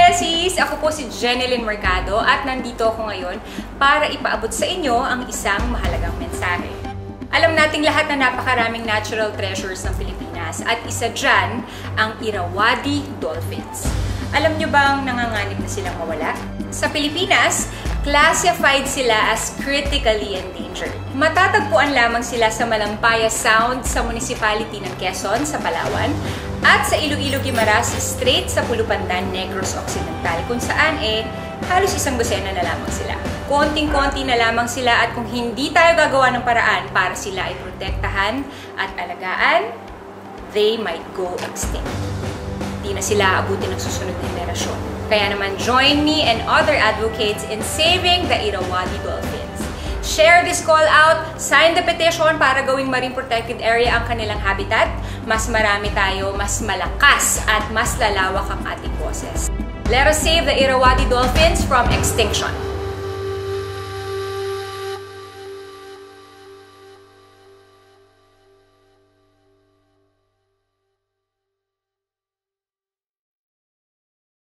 Besis! Ako po si Jennylyn Mercado at nandito ako ngayon para ipaabot sa inyo ang isang mahalagang mensahe. Alam nating lahat na napakaraming natural treasures ng Pilipinas at isa dyan ang Irrawaddy Dolphins. Alam nyo bang nanganganib na silang mawala? Sa Pilipinas, classified sila as critically endangered. Matatagpuan lamang sila sa Malampaya Sound sa municipality ng Quezon sa Palawan at sa Iloilo Guimaras Strait sa Pulupandan, Negros Occidental, kung saan halos isang dosena na lamang sila. Konting-konti na lamang sila at kung hindi tayo gagawa ng paraan para sila ay protektahan at alagaan, they might go extinct. Di na sila abutin ng susunod na henerasyon. Kaya naman, join me and other advocates in saving the Irrawaddy Dolphins. Share this call out, sign the petition para gawing marine protected area ang kanilang habitat. Mas marami tayo, mas malakas at mas lalawak ang ating boses. Let us save the Irrawaddy Dolphins from extinction.